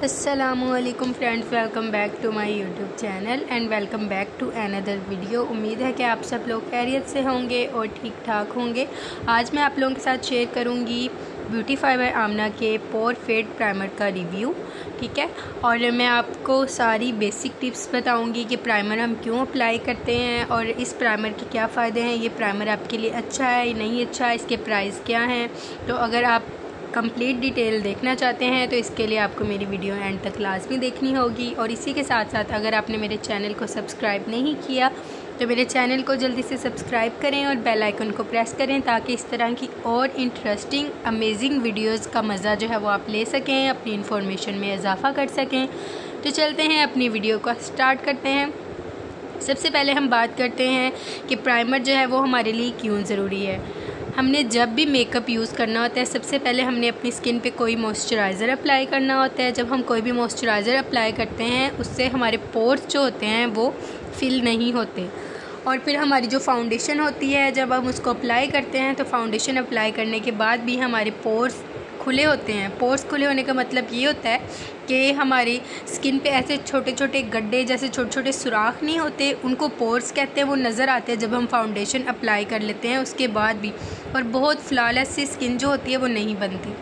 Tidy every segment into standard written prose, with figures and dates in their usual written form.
अस्सलामुअलैकुम friends, welcome back to my YouTube channel and welcome back to another video. उम्मीद है कि आप सब लोग खैरियत से होंगे और ठीक ठाक होंगे। आज मैं आप लोगों के साथ शेयर करूंगी ब्यूटीफाई बाय आमना के पोर फेड प्राइमर का रिव्यू, ठीक है। और मैं आपको सारी बेसिक टिप्स बताऊंगी कि प्राइमर हम क्यों अप्लाई करते हैं और इस प्राइमर के क्या फ़ायदे हैं, ये प्राइमर आपके लिए अच्छा है या नहीं अच्छा है, इसके प्राइस क्या हैं। तो अगर आप कंप्लीट डिटेल देखना चाहते हैं तो इसके लिए आपको मेरी वीडियो एंड तक लाजमी देखनी होगी। और इसी के साथ साथ अगर आपने मेरे चैनल को सब्सक्राइब नहीं किया तो मेरे चैनल को जल्दी से सब्सक्राइब करें और बेल आइकन को प्रेस करें ताकि इस तरह की और इंटरेस्टिंग अमेजिंग वीडियोस का मज़ा जो है वो आप ले सकें, अपनी इन्फॉर्मेशन में इजाफ़ा कर सकें। तो चलते हैं अपनी वीडियो को स्टार्ट करते हैं। सबसे पहले हम बात करते हैं कि प्राइमर जो है वो हमारे लिए क्यों ज़रूरी है। हमने जब भी मेकअप यूज़ करना होता है सबसे पहले हमने अपनी स्किन पे कोई मॉइस्चराइज़र अप्लाई करना होता है। जब हम कोई भी मॉइस्चराइज़र अप्लाई करते हैं उससे हमारे पोर्स जो होते हैं वो फिल नहीं होते। और फिर हमारी जो फाउंडेशन होती है जब हम उसको अप्लाई करते हैं तो फाउंडेशन अप्लाई करने के बाद भी हमारे पोर्स खुले होते हैं। पोर्स खुले होने का मतलब ये होता है कि हमारी स्किन पे ऐसे छोटे छोटे गड्ढे जैसे छोटे छोटे सुराख नहीं होते, उनको पोर्स कहते हैं। वो नज़र आते हैं जब हम फाउंडेशन अप्लाई कर लेते हैं उसके बाद भी। और बहुत फ्लॉलेस सी स्किन जो होती है वो नहीं बनती।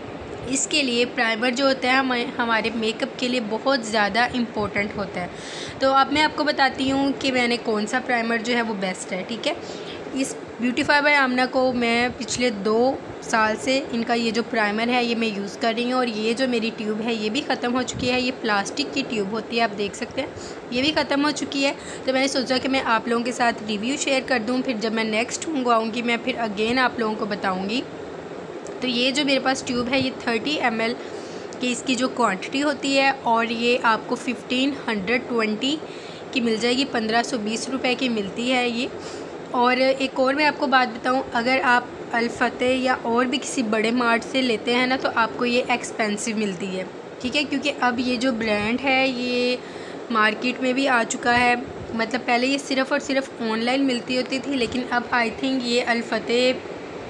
इसके लिए प्राइमर जो होता है हमारे मेकअप के लिए बहुत ज़्यादा इम्पोर्टेंट होता है। तो अब मैं आपको बताती हूँ कि मैंने कौन सा प्राइमर जो है वो बेस्ट है, ठीक है। इस ब्यूटीफाई बाय आमना को मैं पिछले 2 साल से इनका ये जो प्राइमर है ये मैं यूज़ कर रही हूँ। और ये जो मेरी ट्यूब है ये भी ख़त्म हो चुकी है। ये प्लास्टिक की ट्यूब होती है, आप देख सकते हैं, ये भी ख़त्म हो चुकी है। तो मैंने सोचा कि मैं आप लोगों के साथ रिव्यू शेयर कर दूँ, फिर जब मैं नेक्स्ट मंगवाऊँगी मैं फिर अगेन आप लोगों को बताऊँगी। तो ये जो मेरे पास ट्यूब है ये 30 ml की इसकी जो क्वांटिटी होती है और ये आपको 1520 की मिल जाएगी, 1520 रुपये की मिलती है ये। और एक और मैं आपको बात बताऊं, अगर आप अल-फतेह या और भी किसी बड़े मार्ट से लेते हैं ना तो आपको ये एक्सपेंसिव मिलती है, ठीक है। क्योंकि अब ये जो ब्रांड है ये मार्केट में भी आ चुका है। मतलब पहले ये सिर्फ़ और सिर्फ ऑनलाइन मिलती होती थी, लेकिन अब आई थिंक ये अल-फतेह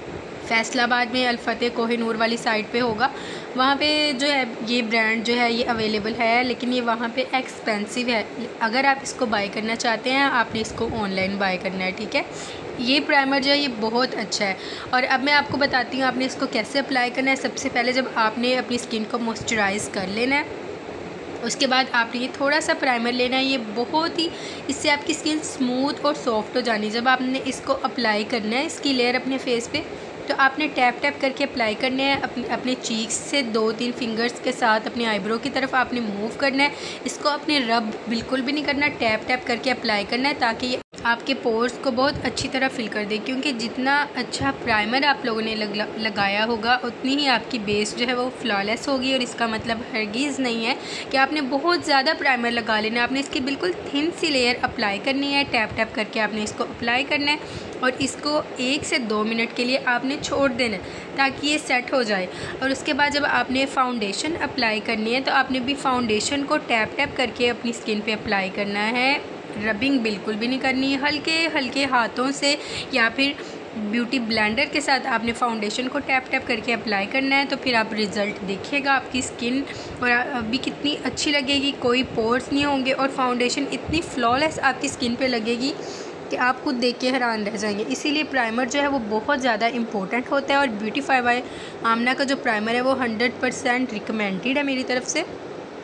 फैसलाबाद में अल-फतेह कोहिनूर वाली साइड पे होगा, वहाँ पे जो है ये ब्रांड जो है ये अवेलेबल है। लेकिन ये वहाँ पे एक्सपेंसिव है। अगर आप इसको बाय करना चाहते हैं आपने इसको ऑनलाइन बाय करना है, ठीक है। ये प्राइमर जो है ये बहुत अच्छा है। और अब मैं आपको बताती हूँ आपने इसको कैसे अप्लाई करना है। सबसे पहले जब आपने अपनी स्किन को मॉइस्चराइज़ कर लेना है उसके बाद आपने ये थोड़ा सा प्राइमर लेना है। ये बहुत ही, इससे आपकी स्किन स्मूथ और सॉफ्ट हो जानी। जब आपने इसको अप्लाई करना है इसकी लेयर अपने फेस पे तो आपने टैप टैप करके अप्लाई करना है। अपने चीक्स से 2-3 फिंगर्स के साथ अपने आईब्रो की तरफ आपने मूव करना है। इसको अपने रब बिल्कुल भी नहीं करना, टैप टैप करके अप्लाई करना है ताकि ये आपके पोर्स को बहुत अच्छी तरह फिल कर दे। क्योंकि जितना अच्छा प्राइमर आप लोगों ने लगाया होगा उतनी ही आपकी बेस जो है वो फ्लॉलेस होगी। और इसका मतलब हरगिज़ नहीं है कि आपने बहुत ज़्यादा प्राइमर लगा लेना है। आपने इसकी बिल्कुल थिन सी लेयर अप्लाई करनी है, टैप टैप करके आपने इसको अप्लाई करना है और इसको 1 से 2 मिनट के लिए आपने छोड़ देना है ताकि ये सेट हो जाए। और उसके बाद जब आपने फाउंडेशन अप्लाई करनी है तो आपने भी फाउंडेशन को टैप टैप करके अपनी स्किन पे अप्लाई करना है। रबिंग बिल्कुल भी नहीं करनी है, हल्के हल्के हाथों से या फिर ब्यूटी ब्लेंडर के साथ आपने फाउंडेशन को टैप टैप करके अप्लाई करना है। तो फिर आप रिज़ल्ट देखिएगा आपकी स्किन और अभी कितनी अच्छी लगेगी, कोई पोर्स नहीं होंगे और फाउंडेशन इतनी फ्लॉलेस आपकी स्किन पे लगेगी कि आप खुद देख के हैरान रह जाएंगे। इसीलिए प्राइमर जो है वो बहुत ज़्यादा इंपॉर्टेंट होता है। और ब्यूटीफाई बाय आमना का जो प्राइमर है वो 100% रिकमेंडेड है मेरी तरफ से,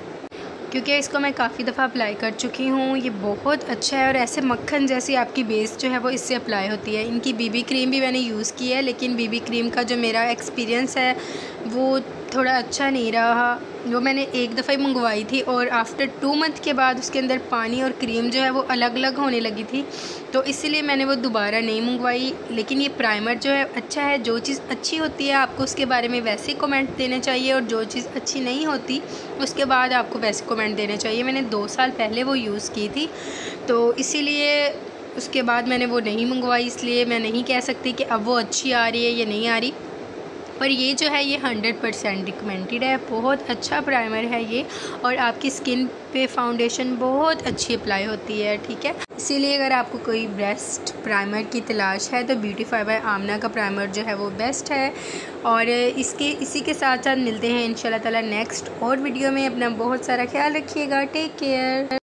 क्योंकि इसको मैं काफ़ी दफ़ा अप्लाई कर चुकी हूँ। ये बहुत अच्छा है और ऐसे मक्खन जैसी आपकी बेस जो है वो इससे अप्लाई होती है। इनकी बीबी क्रीम भी मैंने यूज़ की है, लेकिन बीबी क्रीम का जो मेरा एक्सपीरियंस है वो थोड़ा अच्छा नहीं रहा। वो मैंने एक दफ़ा ही मंगवाई थी और आफ्टर 2 मंथ के बाद उसके अंदर पानी और क्रीम जो है वो अलग अलग होने लगी थी, तो इसीलिए मैंने वो दोबारा नहीं मंगवाई। लेकिन ये प्राइमर जो है अच्छा है। जो चीज़ अच्छी होती है आपको उसके बारे में वैसे कमेंट देने चाहिए और जो चीज़ अच्छी नहीं होती उसके बाद आपको वैसे कमेंट देने चाहिए। मैंने 2 साल पहले वो यूज़ की थी तो इसीलिए उसके बाद मैंने वो नहीं मंगवाई, इसलिए मैं नहीं कह सकती कि अब वो अच्छी आ रही है या नहीं आ रही। और ये जो है ये 100% रिकमेंडेड है, बहुत अच्छा प्राइमर है ये, और आपकी स्किन पे फाउंडेशन बहुत अच्छी अप्लाई होती है, ठीक है। इसीलिए अगर आपको कोई बेस्ट प्राइमर की तलाश है तो ब्यूटीफाई बाय आमना का प्राइमर जो है वो बेस्ट है। और इसी के साथ साथ मिलते हैं इंशाल्लाह ताला नेक्स्ट और वीडियो में। अपना बहुत सारा ख्याल रखिएगा, टेक केयर।